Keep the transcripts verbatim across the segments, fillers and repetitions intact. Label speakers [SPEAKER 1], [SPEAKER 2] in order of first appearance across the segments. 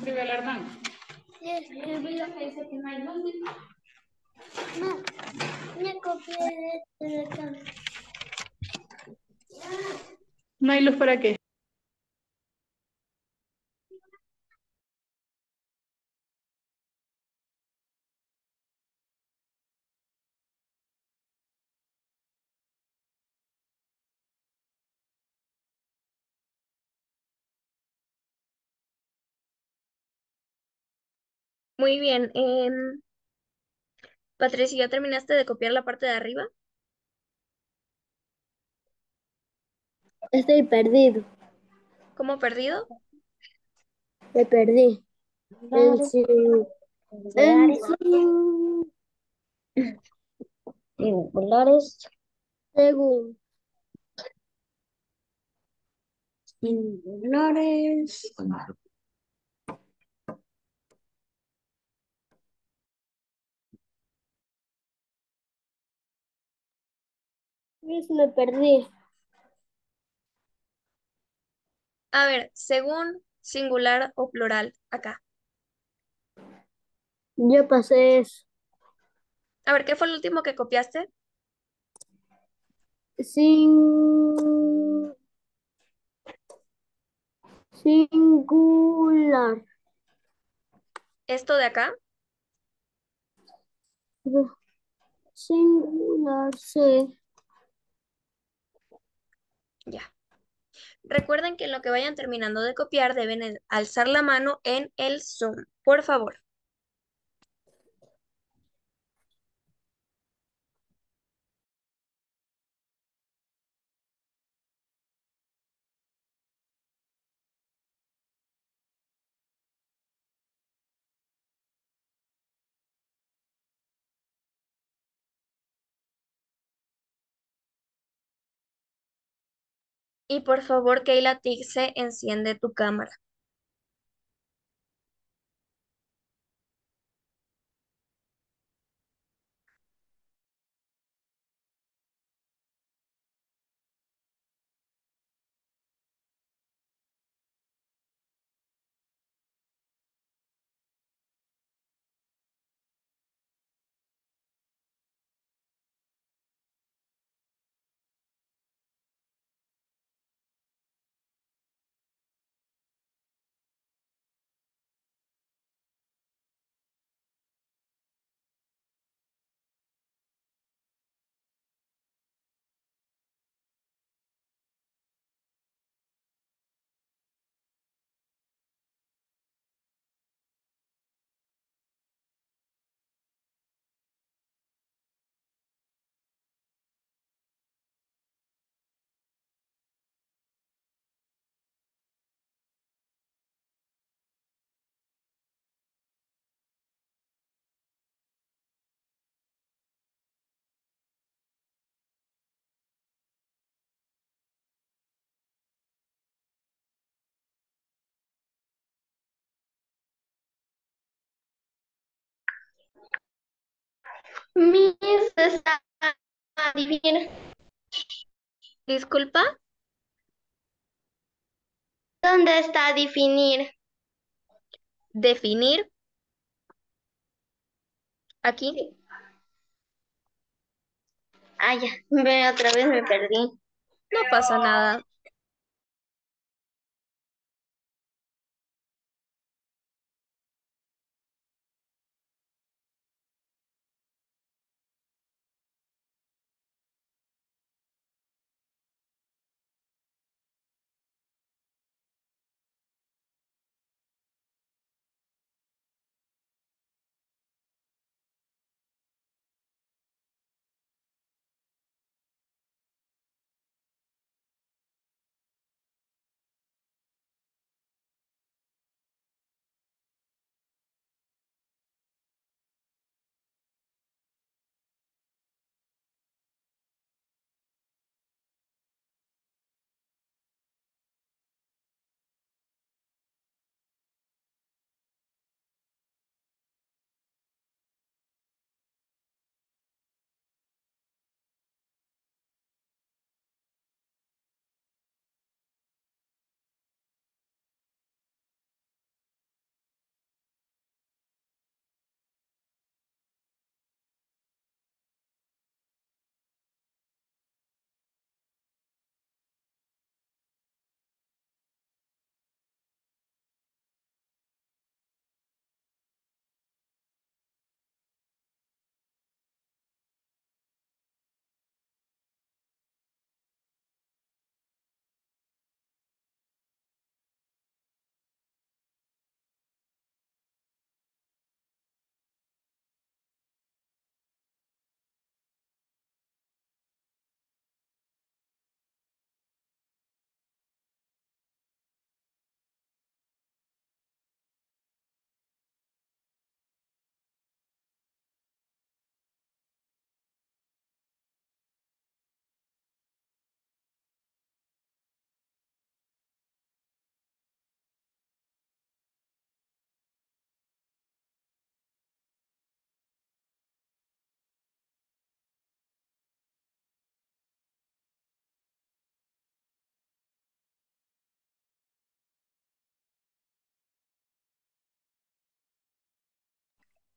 [SPEAKER 1] escribió el hermano?
[SPEAKER 2] Sí, escribí lo que dice que no hay dónde. No, me copié de, de acá.
[SPEAKER 1] ¿No hay luz para qué?
[SPEAKER 3] Muy bien. em, Patricia, ¿ya terminaste de copiar la parte de arriba?
[SPEAKER 2] Estoy perdido.
[SPEAKER 3] ¿Cómo perdido?
[SPEAKER 2] Me perdí. En sí. En sí. Singulares. Según. Singulares. Pues me perdí.
[SPEAKER 3] A ver, según singular o plural, acá.
[SPEAKER 2] Yo pasé eso.
[SPEAKER 3] A ver, ¿qué fue el último que copiaste?
[SPEAKER 2] Sin... Singular.
[SPEAKER 3] ¿Esto de acá?
[SPEAKER 2] Singular, sí.
[SPEAKER 3] Ya. Recuerden que en lo que vayan terminando de copiar deben el- alzar la mano en el Zoom, por favor. Y por favor, Keila Tigse, enciende tu cámara.
[SPEAKER 2] Mis está adivina.
[SPEAKER 3] Disculpa,
[SPEAKER 2] ¿Dónde está definir?
[SPEAKER 3] definir aquí.
[SPEAKER 2] Ah, ya, ve otra vez me perdí.
[SPEAKER 3] No pasa nada.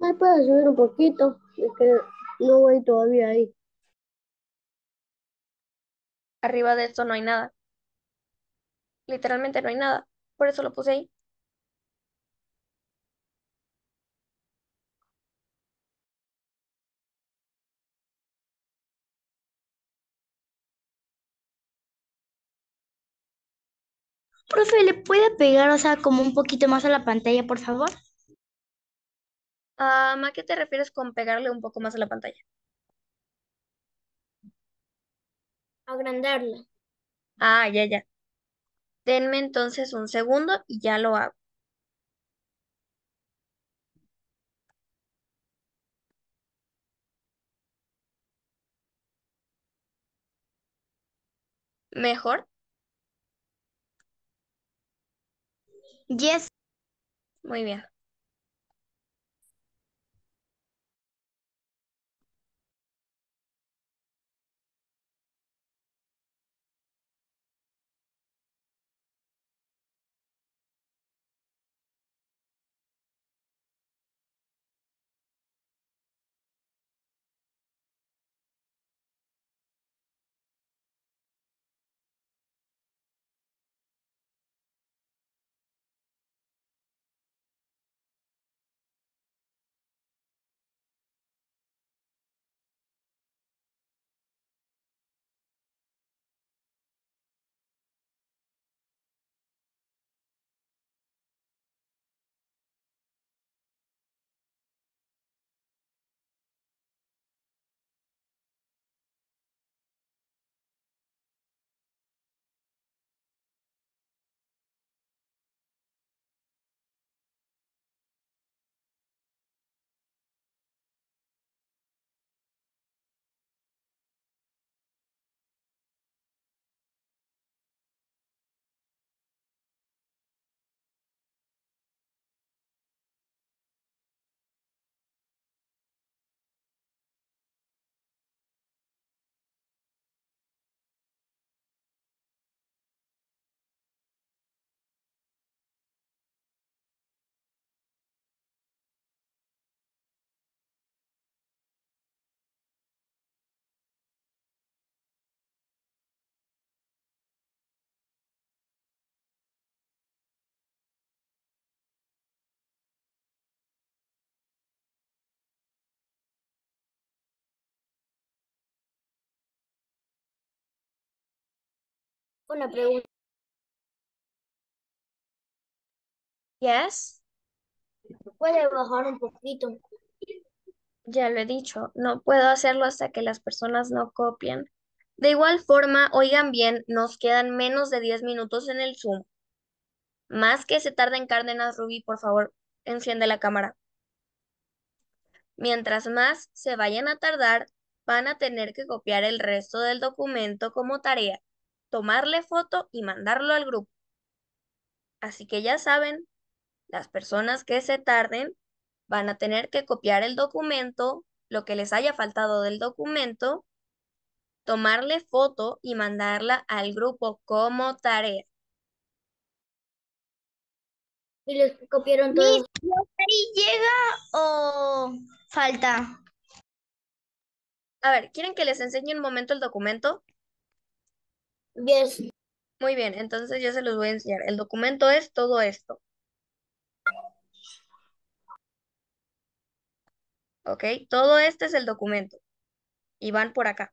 [SPEAKER 2] Ay, puedes subir un poquito, es que no voy todavía ahí.
[SPEAKER 3] Arriba de esto no hay nada. Literalmente no hay nada. Por eso lo puse ahí.
[SPEAKER 4] Profe, ¿le puede pegar, o sea, como un poquito más a la pantalla, por favor?
[SPEAKER 3] Ah, ¿a qué te refieres con pegarle un poco más a la pantalla?
[SPEAKER 2] Agrandarla.
[SPEAKER 3] Ah, ya, ya. Denme entonces un segundo y ya lo hago. ¿Mejor?
[SPEAKER 4] Yes.
[SPEAKER 3] Muy bien.
[SPEAKER 2] Una pregunta.
[SPEAKER 3] Yes,
[SPEAKER 2] ¿Puede bajar un poquito?
[SPEAKER 3] ya lo he dicho. No puedo hacerlo hasta que las personas no copien. De igual forma, oigan bien, nos quedan menos de diez minutos en el Zoom. Más que se tarde en Cárdenas, Rubí, por favor, enciende la cámara. Mientras más se vayan a tardar, van a tener que copiar el resto del documento como tarea, tomarle foto y mandarlo al grupo. Así que ya saben, las personas que se tarden van a tener que copiar el documento, lo que les haya faltado del documento, tomarle foto y mandarla al grupo como tarea.
[SPEAKER 2] Y les copiaron
[SPEAKER 4] Miss,
[SPEAKER 2] todos.
[SPEAKER 4] ¿y hasta ahí llega o falta?
[SPEAKER 3] A ver, ¿quieren que les enseñe un momento el documento?
[SPEAKER 2] Yes.
[SPEAKER 3] Muy bien, entonces yo se los voy a enseñar. El documento es todo esto, ¿ok? Todo este es el documento y van por acá.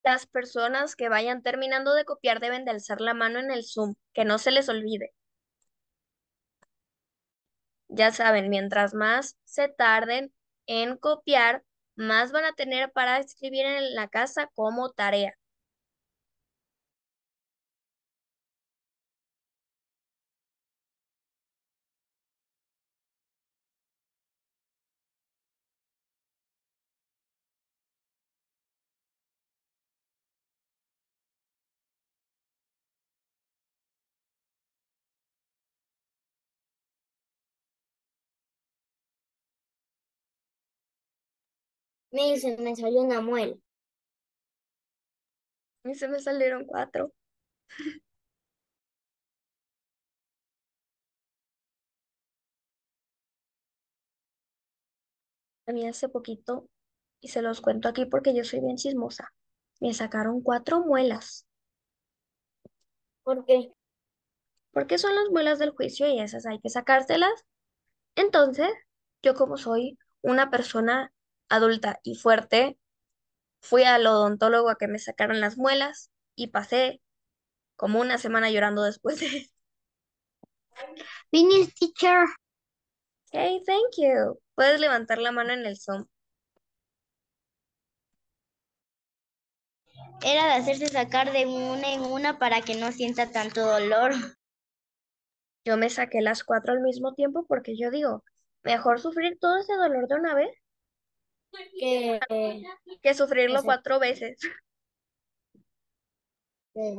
[SPEAKER 3] Las personas que vayan terminando de copiar deben de alzar la mano en el Zoom, que no se les olvide. Ya saben, mientras más se tarden en copiar, más van a tener para escribir en la casa como tarea.
[SPEAKER 2] Me dice, me salió una muela.
[SPEAKER 3] Y se me salieron cuatro. A mí hace poquito, y se los cuento aquí porque yo soy bien chismosa, me sacaron cuatro muelas,
[SPEAKER 2] ¿Por qué?
[SPEAKER 3] porque son las muelas del juicio y esas hay que sacárselas. Entonces, yo como soy una persona adulta y fuerte, fui al odontólogo a que me sacaran las muelas y pasé como una semana llorando después de eso.
[SPEAKER 4] Finish, teacher.
[SPEAKER 3] Hey, thank you. Puedes levantar la mano en el Zoom.
[SPEAKER 4] Era de hacerse sacar de una en una para que no sienta tanto dolor.
[SPEAKER 3] Yo me saqué las cuatro al mismo tiempo porque yo digo, mejor sufrir todo ese dolor de una vez
[SPEAKER 2] Que,
[SPEAKER 3] que sufrirlo
[SPEAKER 2] ese-
[SPEAKER 3] cuatro veces.
[SPEAKER 2] que-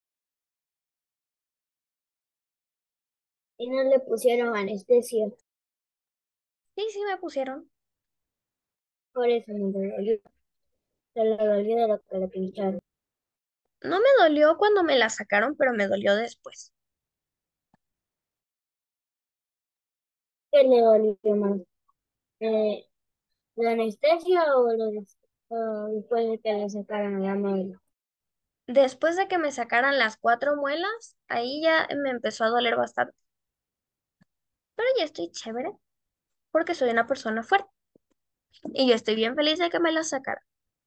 [SPEAKER 2] y no le pusieron anestesia.
[SPEAKER 3] Sí, sí me pusieron.
[SPEAKER 2] Por eso me dolió. Se le dolió de lo que le pincharon.
[SPEAKER 3] No me dolió cuando me la sacaron, pero me dolió después.
[SPEAKER 2] ¿Qué le dolió más? Eh, ¿La anestesia o, lo de- o después de que le sacaran la muela?
[SPEAKER 3] Después de que me sacaran las cuatro muelas, ahí ya me empezó a doler bastante. Pero ya estoy chévere porque soy una persona fuerte y yo estoy bien feliz de que me las sacaran.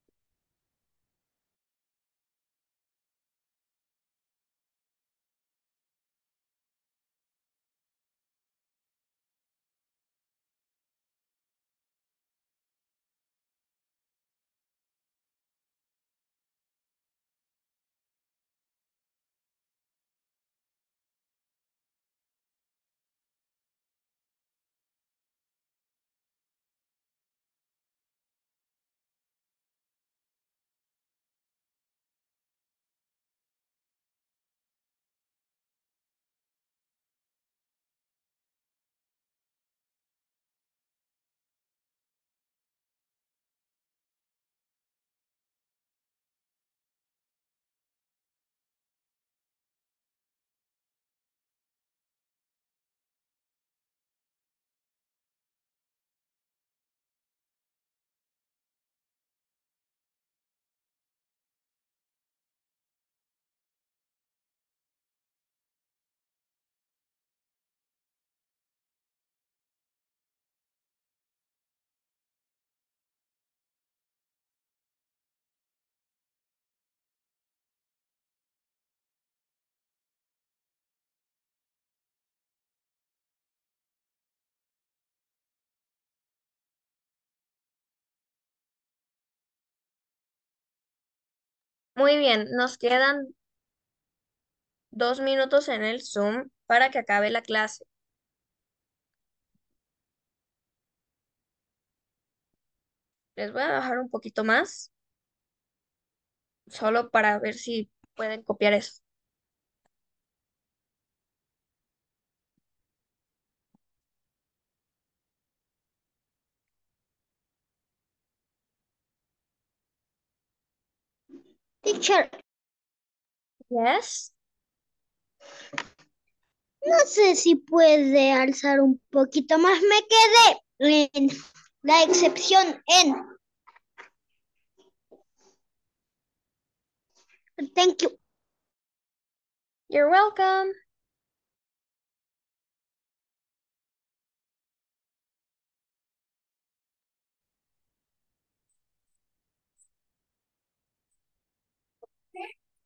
[SPEAKER 3] Muy bien, nos quedan dos minutos en el Zoom para que acabe la clase. Les voy a bajar un poquito más, solo para ver si pueden copiar eso.
[SPEAKER 4] Teacher,
[SPEAKER 3] Yes.
[SPEAKER 4] no sé si puede alzar un poquito más. Me quedé en la excepción en. Thank you.
[SPEAKER 3] You're welcome.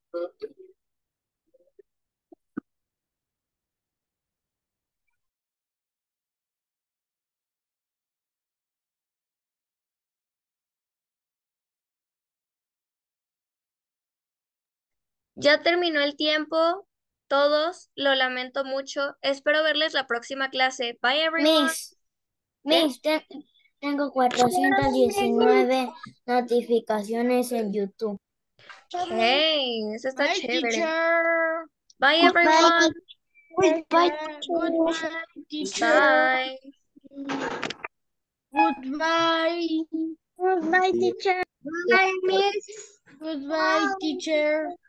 [SPEAKER 3] Ya terminó el tiempo. Todos, lo lamento mucho. Espero verles la próxima clase. Bye, everyone.
[SPEAKER 2] Miss, Miss, te- tengo cuatrocientas diecinueve notificaciones en YouTube.
[SPEAKER 3] Hey, eso está
[SPEAKER 1] Bye,
[SPEAKER 3] chévere.
[SPEAKER 1] teacher.
[SPEAKER 3] Bye, everyone.
[SPEAKER 4] Goodbye,
[SPEAKER 1] Goodbye, teacher.
[SPEAKER 3] Bye.
[SPEAKER 1] Goodbye.
[SPEAKER 4] Goodbye, teacher. Bye, miss.
[SPEAKER 1] Goodbye, teacher.